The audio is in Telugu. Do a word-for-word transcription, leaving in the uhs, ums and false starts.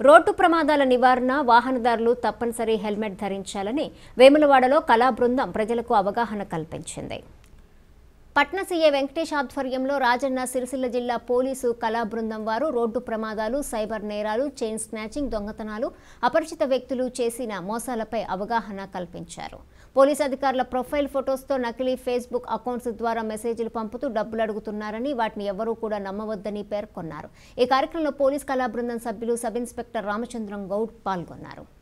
రోడ్డు ప్రమాదాల నివారణ వాహనదారులు తప్పనిసరి హెల్మెట్ ధరించాలని వేములవాడలో కళా బృందం ప్రజలకు అవగాహన కల్పించింది. పట్న సీఏ వెంకటేష్ ఆధ్వర్యంలో రాజన్న సిరిసిల్ల జిల్లా పోలీసు కళా బృందం వారు రోడ్డు ప్రమాదాలు, సైబర్ నేరాలు, చైన్ స్నాచింగ్, దొంగతనాలు, అపరిచిత వ్యక్తులు చేసిన మోసాలపై అవగాహన కల్పించారు. పోలీసు అధికారుల ప్రొఫైల్ ఫొటోస్తో నకిలీ ఫేస్బుక్ అకౌంట్స్ ద్వారా మెసేజ్లు పంపుతూ డబ్బులు అడుగుతున్నారని, వాటిని ఎవరూ కూడా నమ్మవద్దని పేర్కొన్నారు. ఈ కార్యక్రమంలో పోలీసు కళా బృందం సభ్యులు సబ్ ఇన్స్పెక్టర్ రామచంద్రం గౌడ్ పాల్గొన్నారు.